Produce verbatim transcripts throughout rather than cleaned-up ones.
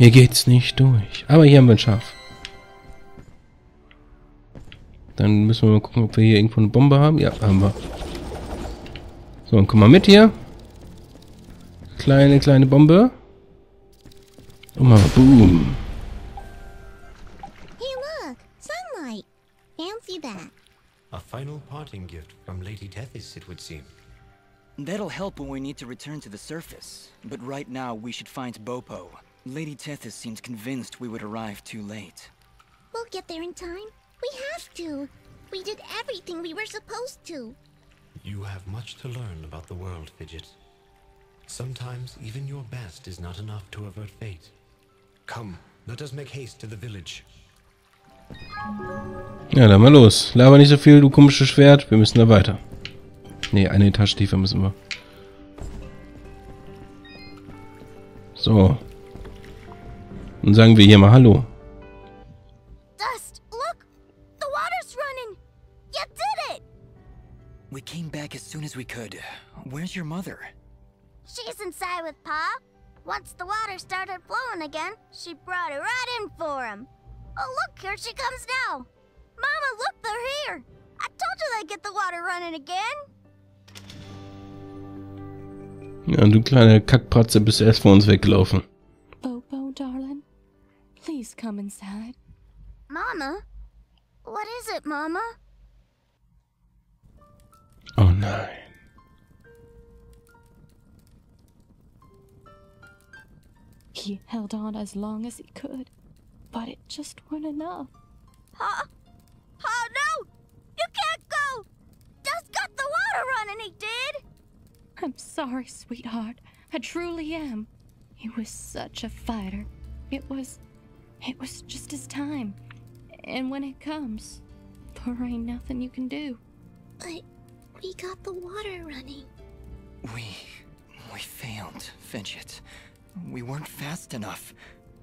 Hier geht's nicht durch. Aber hier haben wir ein Schaf. Dann müssen wir mal gucken, ob wir hier irgendwo eine Bombe haben. Ja, haben wir. So, dann komm mal mit hier. Kleine, kleine Bombe. Und mal boom. Hey look, sunlight. Fancy that. A final parting gift from Lady Tethys, it would seem. That'll help when we need to return to the surface. But right now, we should find Bopo. Lady Tethys seemed convinced we would arrive too late. We'll get there in time. We have to. We did everything we were supposed to. You have much to learn about the world, Fidget. Sometimes even your best is not enough to avert fate. Come, let us make haste to the village. Ja, dann mal los. Laber nicht so viel, du komisches Schwert. Wir müssen da weiter. Ne, eine Etage tiefer müssen wir. So. Dann sagen wir hier mal Hallo. Dust, look! The water's running! You did it! We came back as soon as we could. Where's your mother? She's inside with Pa. Once the water started flowing again, she brought it right in for him. Oh, look, here she comes now. Mama, look, they're here. I told you they'd get the water running again. Ja, du kleine Kackpratze bist erst vor uns weggelaufen. Bopo, darling, please come inside. Mama? What is it, Mama? Oh nein. He held on as long as he could, but it just wasn't enough. Huh? Oh, no! You can't go! Dust got the water running, he did! I'm sorry, sweetheart. I truly am. He was such a fighter. It was... It was just his time. And when it comes, there ain't nothing you can do. But we got the water running. We... we failed, Fidget. We weren't fast enough.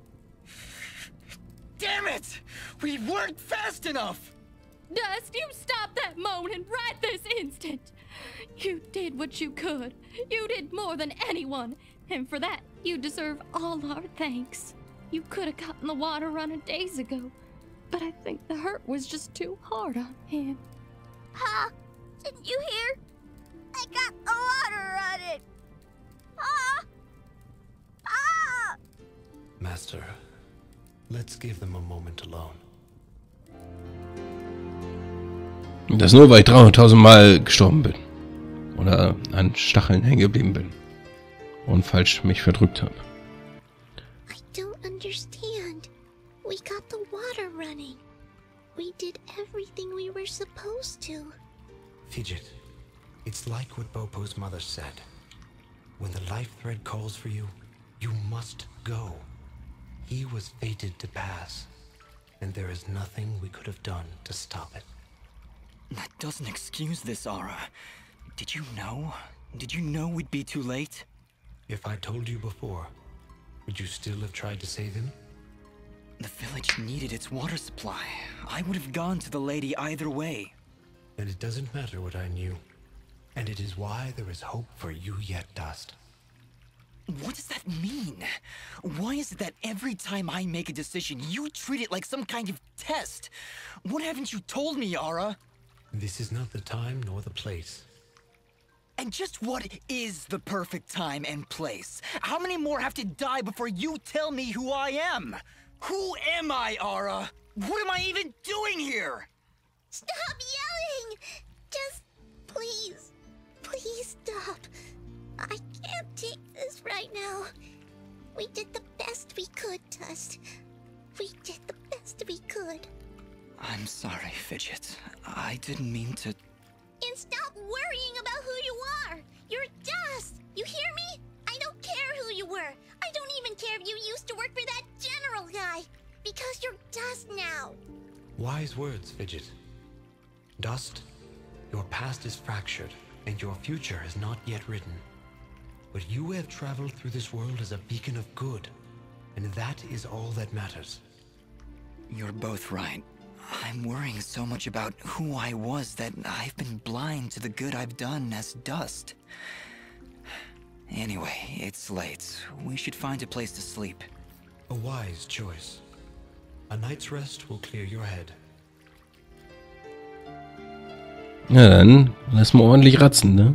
Damn it! We weren't fast enough! Dust, you stop that moaning right this instant! You did what you could. You did more than anyone. And for that, you deserve all our thanks. You could have gotten the water running days ago. But I think the hurt was just too hard on him. Huh? Didn't you hear? I got the water running! Ah! Ah! Master, let's give them a moment alone. Das nur, weil ich dreihunderttausend Mal gestorben bin. Oder an Stacheln hängen geblieben bin. Und falsch mich verdrückt habe. I don't understand. We got the water running. We did everything we were supposed to. Fidget, it's like what Bopo's mother said. When the life thread calls for you, you must go. He was fated to pass, and there is nothing we could have done to stop it. That doesn't excuse this, Aura. Did you know? Did you know we'd be too late? If I told you before, would you still have tried to save him? The village needed its water supply. I would have gone to the lady either way. And it doesn't matter what I knew. And it is why there is hope for you yet, Dust. What does that mean? Why is it that every time I make a decision, you treat it like some kind of test? What haven't you told me, Aura? This is not the time nor the place. And just what is the perfect time and place? How many more have to die before you tell me who I am? Who am I, Aura? What am I even doing here? Stop yelling! Just please, please stop. I can't take this right now. We did the best we could, Dust. We did the best we could. I'm sorry, Fidget. I didn't mean to... And stop worrying about who you are! You're Dust! You hear me? I don't care who you were. I don't even care if you used to work for that general guy. Because you're Dust now. Wise words, Fidget. Dust, your past is fractured, and your future is not yet written. But you have traveled through this world as a beacon of good, and that is all that matters. You're both right. I'm worrying so much about who I was that I've been blind to the good I've done as Dust. Anyway, it's late. We should find a place to sleep. A wise choice. A night's rest will clear your head. Ja, dann lass mal ordentlich ratzen, ne?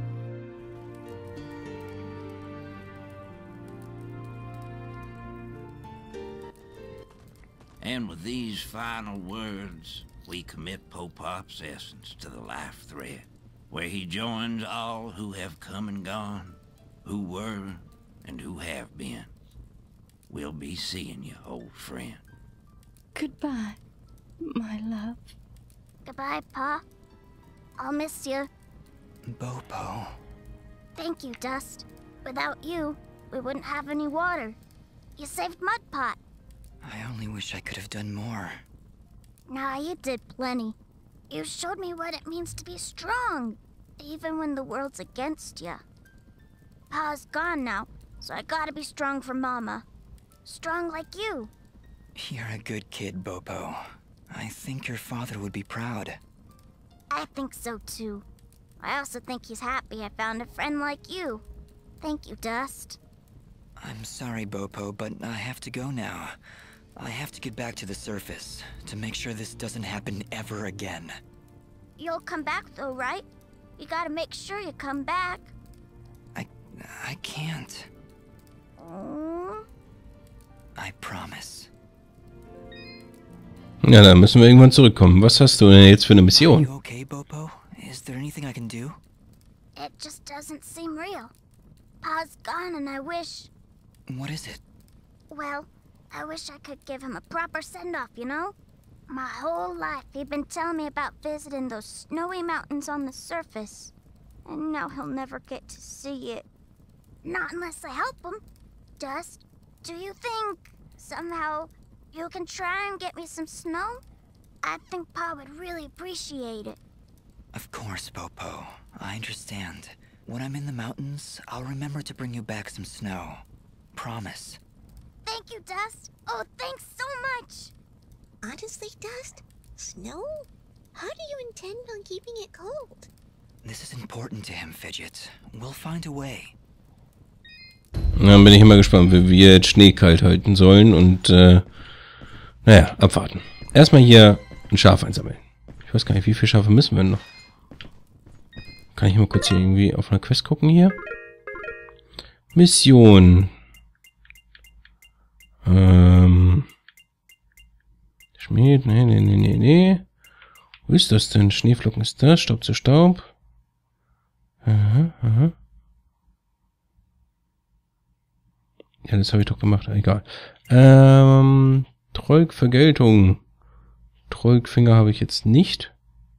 And with these final words, we commit Popop's essence to the life thread, where he joins all who have come and gone, who were and who have been. We'll be seeing you, old friend. Goodbye, my love. Goodbye, Pa. I'll miss you. Bopo. Thank you, Dust. Without you, we wouldn't have any water. You saved Mudpot. I only wish I could have done more. Nah, you did plenty. You showed me what it means to be strong, even when the world's against you. Pa's gone now, so I gotta be strong for Mama. Strong like you. You're a good kid, Bopo. I think your father would be proud. I think so too. I also think he's happy I found a friend like you. Thank you, Dust. I'm sorry, Bopo, but I have to go now. I have to get back to the surface to make sure this doesn't happen ever again. You'll come back though, right? You gotta make sure you come back. I... I can't. Oh. I promise. Ja, dann müssen wir irgendwann zurückkommen. Was hast du denn jetzt für eine Are Mission? you okay, Bopo? Is there anything I can do? It just doesn't seem real. Pa's gone and I wish... What is it? Well, I wish I could give him a proper send-off, you know? My whole life he'd been telling me about visiting those snowy mountains on the surface. And now he'll never get to see it. Not unless I help him. Dust, do you think, somehow, you can try and get me some snow? I think Pa would really appreciate it. Of course, Bopo. I understand. When I'm in the mountains, I'll remember to bring you back some snow. Promise. Thank you, Dust. Oh, thanks so much. Honestly, Dust? Snow? How do you intend on keeping it cold? This is important to him, Fidget. We'll find a way. Dann bin ich immer gespannt, wie wir jetzt Schnee kalt halten sollen und, äh, naja, abwarten. Erstmal hier ein Schaf einsammeln. Ich weiß gar nicht, wie viele Schafe müssen wir noch? Kann ich mal kurz hier irgendwie auf einer Quest gucken hier? Mission. Ähm. Schmied, nee, nee, nee, nee, nee. Wo ist das denn? Schneeflocken ist das, Staub zu Staub. Aha, aha. Ja, das habe ich doch gemacht, egal. Ähm, Troik Vergeltung. Troik-Finger habe ich jetzt nicht.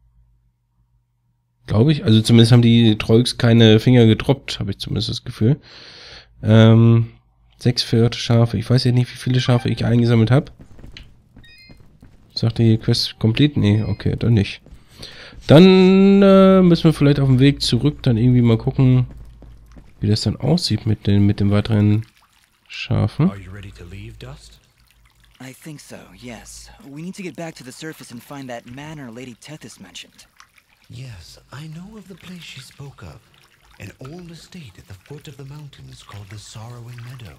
Glaube ich. Also zumindest haben die Troiks keine Finger gedroppt, habe ich zumindest das Gefühl. Ähm, sechs vierte Schafe. Ich weiß ja nicht, wie viele Schafe ich eingesammelt habe. Sagt die Quest komplett? Nee, okay, dann nicht. Dann äh, müssen wir vielleicht auf dem Weg zurück dann irgendwie mal gucken, wie das dann aussieht mit den mit dem weiteren Schafen. Are you ready to leave, Dust? I think so, yes. We need to get back to the surface and find that manor Lady Tethys mentioned. Yes, I know of the place she spoke of. An old estate at the foot of the mountains called the Sorrowing Meadow.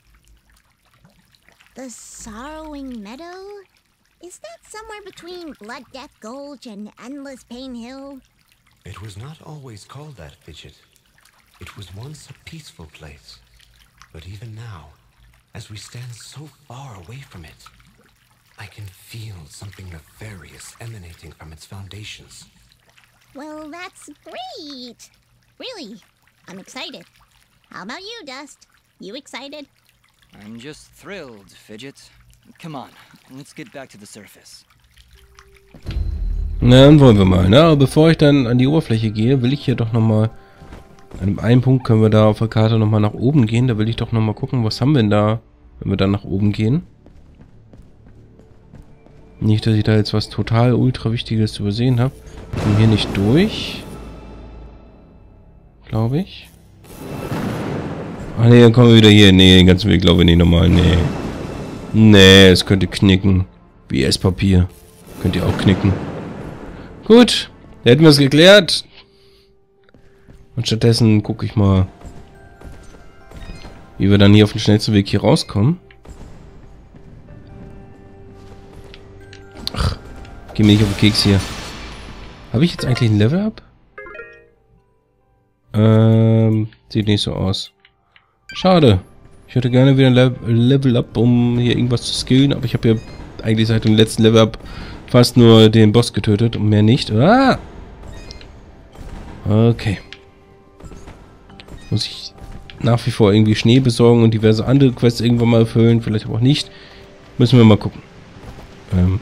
The Sorrowing Meadow? Is that somewhere between Blood Death Gulch and Endless Pain Hill? It was not always called that, Fidget. It was once a peaceful place. But even now, as we stand so far away from it, I can feel something nefarious emanating from its foundations. Well, that's great. Really, I'm excited. How about you, Dust? You excited? I'm just thrilled, Fidget. Come on, let's get back to the surface. Na, dann wollen wir mal. Na, aber bevor ich dann an die Oberfläche gehe, will ich hier doch nochmal... An einem Punkt können wir da auf der Karte nochmal nach oben gehen. Da will ich doch nochmal gucken, was haben wir denn da, wenn wir dann nach oben gehen. Nicht, dass ich da jetzt was total ultra Wichtiges übersehen habe. Kommen hier nicht durch. Glaube ich. Ah ne, dann kommen wir wieder hier. Ne, den ganzen Weg glaube ich nicht nochmal. Ne. Ne, es könnte knicken. Wie Esspapier. Könnt ihr auch knicken. Gut. Da hätten wir es geklärt. Und stattdessen gucke ich mal, wie wir dann hier auf dem schnellsten Weg hier rauskommen. Geh mir nicht auf den Keks hier. Habe ich jetzt eigentlich ein Level-Up? Ähm, sieht nicht so aus. Schade. Ich hätte gerne wieder ein Level-Up, um hier irgendwas zu skillen, aber ich habe ja eigentlich seit dem letzten Level-Up fast nur den Boss getötet und mehr nicht. Ah! Okay. Muss ich nach wie vor irgendwie Schnee besorgen und diverse andere Quests irgendwann mal erfüllen, vielleicht aber auch nicht. Müssen wir mal gucken. Ähm.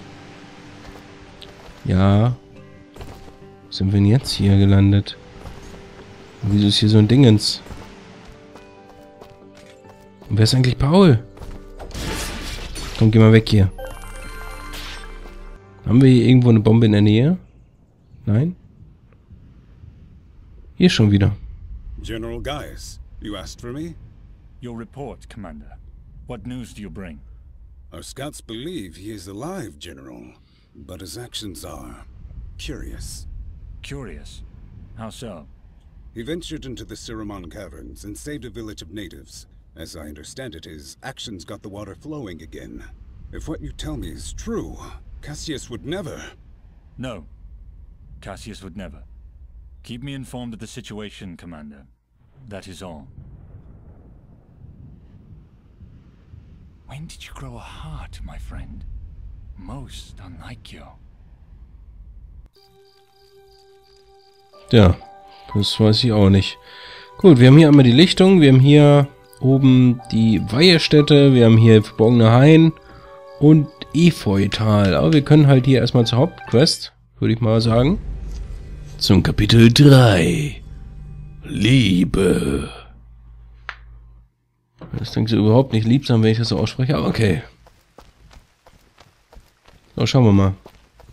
Ja. Wo sind wir denn jetzt hier gelandet? Und wieso ist hier so ein Dingens? Und wer ist eigentlich Paul? Komm, geh mal weg hier. Haben wir hier irgendwo eine Bombe in der Nähe? Nein? Hier schon wieder. General Gaius, you asked for me? Your report, Commander. What news do you bring? Our scouts believe he is alive, General, but his actions are curious. Curious? How so? He ventured into the Siramon caverns and saved a village of natives. As I understand it, his actions got the water flowing again. If what you tell me is true, Cassius would never... No. Cassius would never. Keep me informed of the situation, Commander. That is all. When did you grow a heart, my friend? Most unlike you. Ja, das weiß ich auch nicht. Gut, wir haben hier einmal die Lichtung, wir haben hier oben die Weihestätte, wir haben hier verborgene Hain und Efeutal. Aber wir können halt hier erstmal zur Hauptquest, würde ich mal sagen. Zum Kapitel drei. Liebe. Das klingt so überhaupt nicht liebsam, wenn ich das so ausspreche, aber okay. So, schauen wir mal.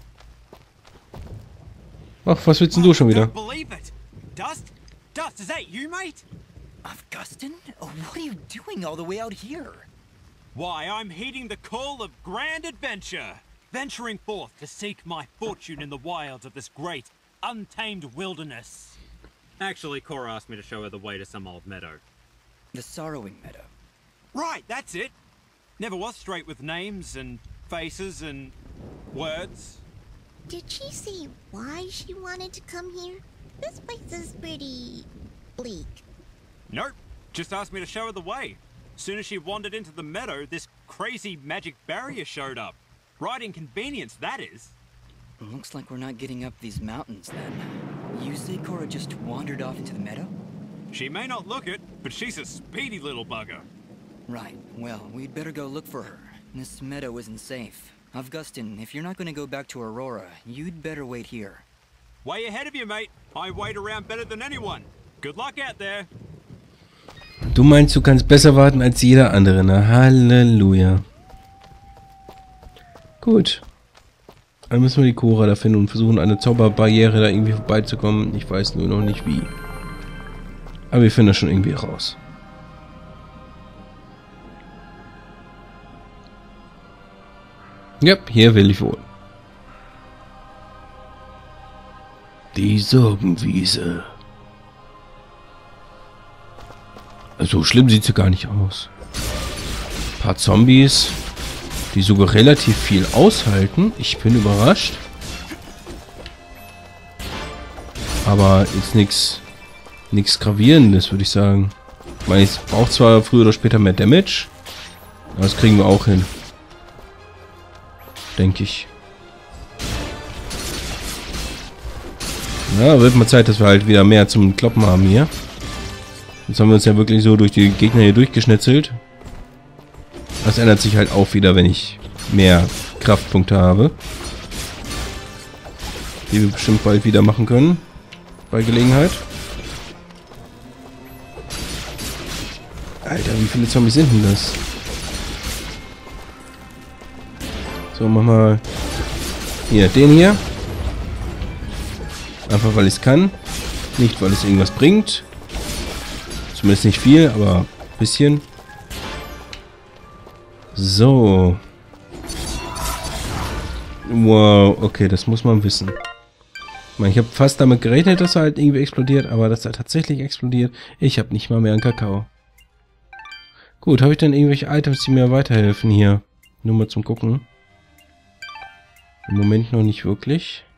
Ach, was willst denn du schon wieder? Dust? Dust, is that you, mate? Augustin? Oh, what are you doing all the way out here? Why, I'm heeding the call of grand adventure, venturing forth to seek my fortune in the wilds of this great, untamed wilderness. Actually, Cora asked me to show her the way to some old meadow. The Sorrowing Meadow. Right, that's it. Never was straight with names and faces and words. Did she say why she wanted to come here? This place is pretty bleak. Nope, just asked me to show her the way. Soon as she wandered into the meadow, this crazy magic barrier showed up. Right inconvenience, that is. Looks like we're not getting up these mountains then. You say Cora just wandered off into the meadow? She may not look it, but she's a speedy little bugger. Right, well, we'd better go look for her. This meadow isn't safe. Augustin, if you're not gonna go back to Aurora, you'd better wait here. Way ahead of you, mate. I wait around better than anyone. Good luck out there. Du meinst, du kannst besser warten als jeder andere, ne? Halleluja. Gut. Dann müssen wir die Cora da finden und versuchen, eine Zauberbarriere da irgendwie vorbeizukommen. Ich weiß nur noch nicht wie. Aber wir finden das schon irgendwie raus. Ja, hier will ich wohl. Die Sorgenwiese. So schlimm sieht sie gar nicht aus. Ein paar Zombies, die sogar relativ viel aushalten. Ich bin überrascht. Aber ist nichts nichts Gravierendes, würde ich sagen. Ich meine, es braucht zwar früher oder später mehr Damage, aber das kriegen wir auch hin. Denke ich. Ja, wird mal Zeit, dass wir halt wieder mehr zum Kloppen haben hier. Jetzt haben wir uns ja wirklich so durch die Gegner hier durchgeschnitzelt. Das ändert sich halt auch wieder, wenn ich mehr Kraftpunkte habe. Die wir bestimmt bald wieder machen können. Bei Gelegenheit. Alter, wie viele Zombies sind denn das? So, mach mal hier den hier. Einfach weil ich es kann. Nicht weil es irgendwas bringt. Zumindest nicht viel, aber ein bisschen. So. Wow, okay, das muss man wissen. Ich meine, ich habe fast damit gerechnet, dass er halt irgendwie explodiert, aber dass er tatsächlich explodiert. Ich habe nicht mal mehr einen Kakao. Gut, habe ich denn irgendwelche Items, die mir weiterhelfen hier? Nur mal zum Gucken. Im Moment noch nicht wirklich.